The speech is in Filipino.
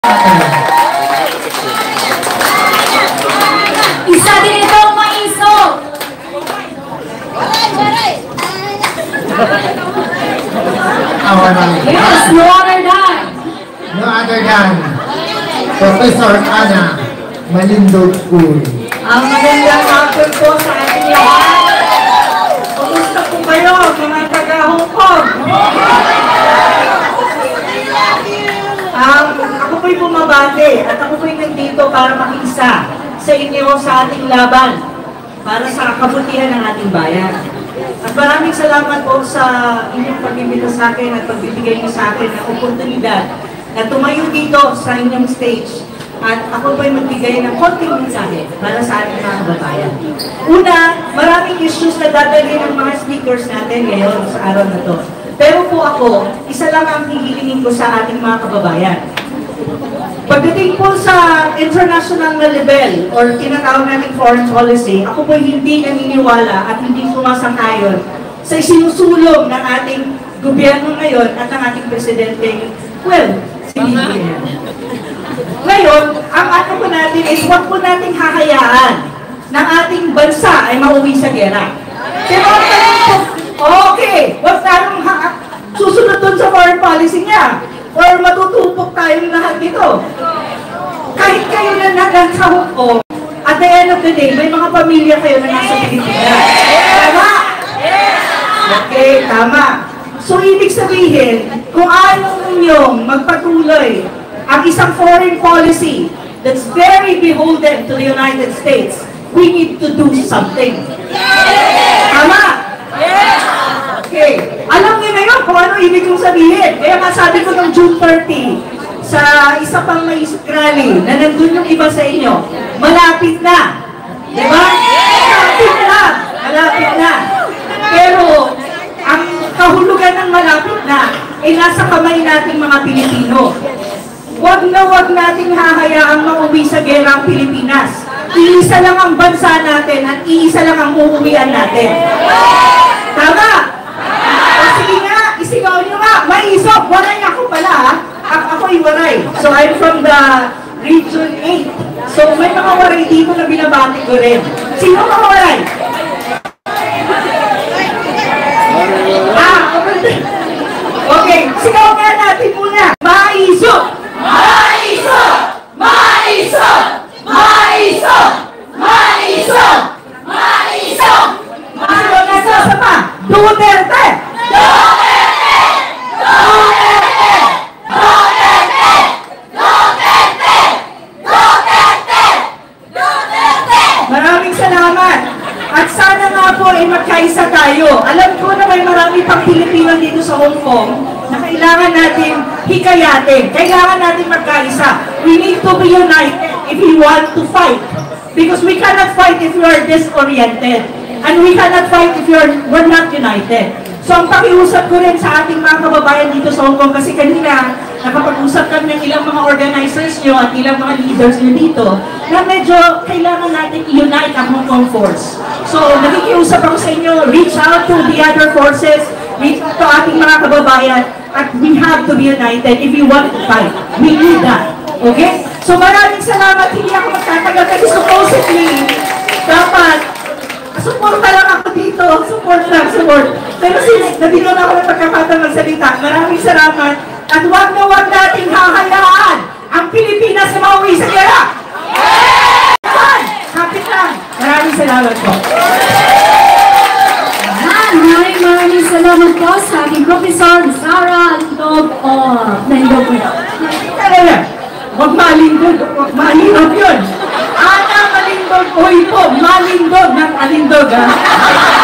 Isa din itong maiso. Yes, no other than. No other than Professor Ana Malindog-Uy. Ang magandang hapon po sa ating lahat. Kumusta po kayo, mga taga-Hong Kong? Ako po'y bumabati at ako po'y nandito para makiisa sa inyo sa ating laban para sa kabutihan ng ating bayan. At maraming salamat po sa inyong pag-ibig sa akin at pagbibigay niyo sa akin ng oportunidad na tumayo dito sa inyong stage. At ako po'y magbigay ng konting mensahe para sa ating mga kababayan. Una, maraming issues na dadalhin ng mga speakers natin ngayon sa araw na to. Pero po ako, isa lang ang hihilingin ko sa ating mga kababayan. Pagdating po sa international na level or tinatawag nating foreign policy, ako po hindi naniniwala at hindi sumasang-ayon sa isinusulong ng ating gobyerno ngayon at ng ating presidente, si BBM. Ngayon, ang ano po natin is huwag po nating hahayaan ng ating bansa ay mauwi sa gera. Pero okay, huwag tayong susunod dun sa foreign policy niya or matutupok tayong lahat dito. Kahit kayo na nasa Hong Kong, at the end of the day, may mga pamilya kayo na nasa Pilipinas. Tama? Okay, tama. So, ibig sabihin, kung ayaw ninyong magpatuloy ang isang foreign policy that's very beholden to the United States, we need to do something. Tama? Okay. Alam niyo na yun kung ano ibig kong sabihin. Kaya nga sabi ko ng June 30, sa isa pang may rally, na nandun yung iba sa inyo, malapit na. Diba? Malapit na. Malapit na. Pero, ang kahulugan ng malapit na, ay nasa kamay nating mga Pilipino. Huwag nating hahayaang mauwi sa gera ang Pilipinas. Iisa lang ang bansa natin at iisa lang ang uuwian natin. Tama? O sige nga, isigaw nyo nga, maisok, waray ako pala ha. Ako'y waray. So I'm from the Region 8. So may mga waray dito na binabati ko rin. Sino mga waray? Okay, sigaw nga natin muna. Maisok! Maisok! Maisok! Maisok! Maisok! Maisok! Maisok na sa pa! Duterte! Duterte! Duterte! Duterte! Duterte! Duterte! Duterte! Maraming salamat! At sana nga po ay magkaisa tayo. Alam ko na may marami pang Pilipino dito sa Hong Kong na kailangan natin hikayatin. Kailangan natin magkaisa. We need to be united if we want to fight. Because we cannot fight if we are disoriented. And we cannot fight if we're not united. So ang pakiusap ko rin sa ating mga kababayan dito sa Hong Kong, kasi kanina nakapag-usap kami ng ilang mga organizers nyo at ilang mga leaders nyo dito, na medyo kailangan natin i-unite ang Hong Kong force. So nakikiusap ako sa inyo, reach out to the other forces, reach out to ating mga kababayan, at we have to be united if we want to fight. We need that. Okay? So maraming salamat, hindi ako magtatagal kasi supposedly, dapat support lang ako dito, support lang, support. Pero since nabigyan ako ng pagkakataon magsalita, maraming salamat. At huwag nating hahayaan ang Pilipinas na mauwi sa gera. Kapit lang. Maraming salamat po. Maraming salamat po sa ating Professor Sara Malindog. Huwag malindog, huwag malindog yun. Ana Malindog, uy po, malindog ng alindog ha.